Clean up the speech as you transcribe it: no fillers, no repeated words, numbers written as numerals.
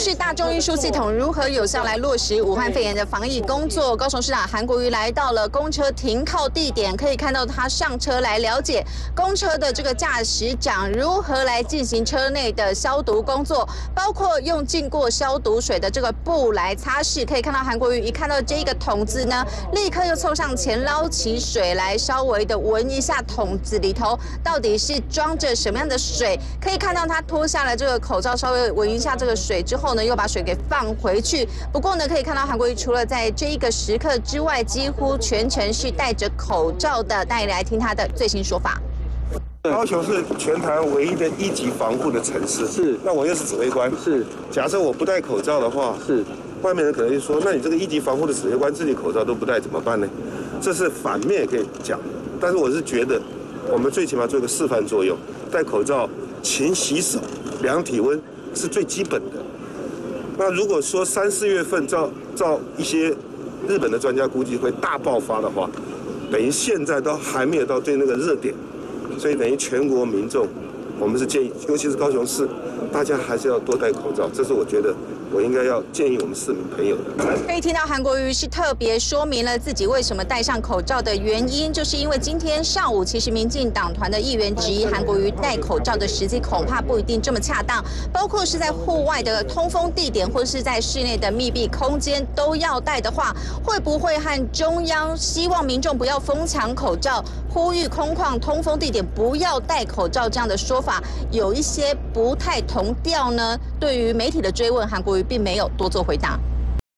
市大众运输系统如何有效来落实武汉肺炎的防疫工作？高雄市长韩国瑜来到了公车停靠地点，可以看到他上车来了解公车的这个驾驶长如何来进行车内的消毒工作，包括用浸过消毒水的这个布来擦拭。可以看到韩国瑜一看到这个桶子呢，立刻又凑上前捞起水来，稍微的闻一下桶子里头到底是装着什么样的水。可以看到他脱下了这个口罩，稍微闻一下这个水之后呢，又把水给放回去。不过呢，可以看到韩国瑜除了在这一个时刻之外，几乎全程是戴着口罩的。带你来听他的最新说法。 高雄是全台湾唯一的1级防护的城市。 是。 那我又是指挥官。 是。 假设我不戴口罩的话， 是。 外面人可能就说，那你这个1级防护的指挥官自己口罩都不戴怎么办呢？这是反面也可以讲，但是我是觉得，我们最起码做一个示范作用，戴口罩、勤洗手、量体温是最基本的。那如果说3、4月份照一些日本的专家估计会大爆发的话，等于现在都还没有到对那个热点，所以等于全国民众，我们是建议，尤其是高雄市，大家还是要多戴口罩，这是我觉得我应该要建议我们市民朋友的。 可以听到韩国瑜是特别说明了自己为什么戴上口罩的原因，就是因为今天上午，其实民进党团的议员质疑韩国瑜戴口罩的时机恐怕不一定这么恰当，包括是在户外的通风地点，或是在室内的密闭空间都要戴的话，会不会和中央希望民众不要疯抢口罩，呼吁空旷通风地点不要戴口罩这样的说法有一些不太同调呢？对于媒体的追问，韩国瑜并没有多做回答。